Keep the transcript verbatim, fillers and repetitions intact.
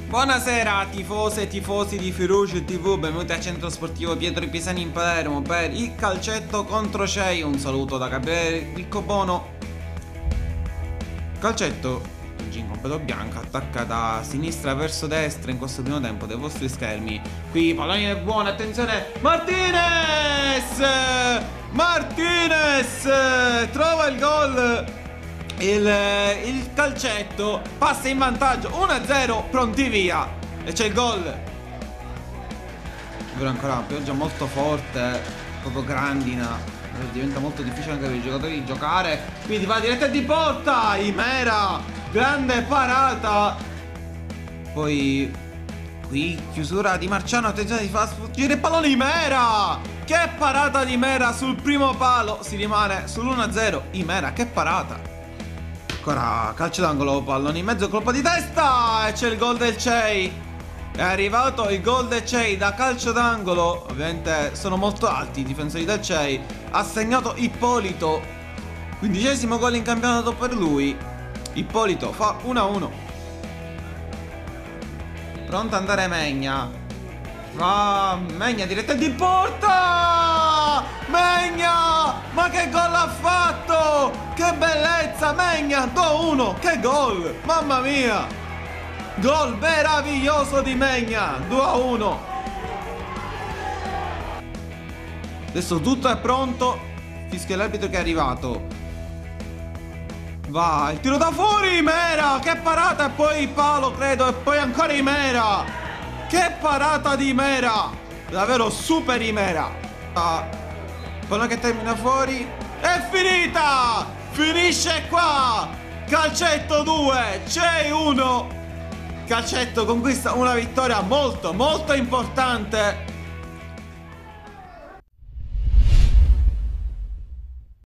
Buonasera tifose e tifosi di Firuci tivù, benvenuti al centro sportivo Pietro Pisani in Palermo per il calcetto contro Cei. Un saluto da Gabriele Riccobono. Calcetto in completo bianco, attacca da sinistra verso destra in questo primo tempo dei vostri schermi. Qui pallone è buono, attenzione, Martinez! Martinez trova il gol. Il, il calcetto passa in vantaggio uno a zero, pronti via. E c'è il gol. Però ancora una pioggia molto forte, proprio grandina, diventa molto difficile anche per i giocatori di giocare. Quindi va diretta di porta. Imera, grande parata. Poi qui chiusura di Marciano, attenzione, si fa sfuggire il pallone. Imera, che parata di Imera sul primo palo. Si rimane sull'uno a zero. Imera, che parata. Ancora calcio d'angolo, pallone in mezzo, colpo di testa e c'è il gol del Cei. È arrivato il gol del Cei da calcio d'angolo. Ovviamente sono molto alti i difensori del Cei. Ha segnato Ippolito, quindicesimo gol in campionato per lui. Ippolito fa uno a uno. Pronto ad andare Megna. Va Megna, diretta di porta. Megna, ma che gol ha fatto! Che bellezza, Megna, due a uno, che gol! Mamma mia! Gol meraviglioso di Megna, due a uno. Adesso tutto è pronto. Fischia l'arbitro che è arrivato. Va, il tiro da fuori, Imera, che parata, e poi il palo credo, e poi ancora Imera. Che parata di Imera! Davvero super Imera. Ah. Palla che termina fuori. È finita! Finisce qua! Calcetto due, Cei uno. Calcetto conquista una vittoria molto molto importante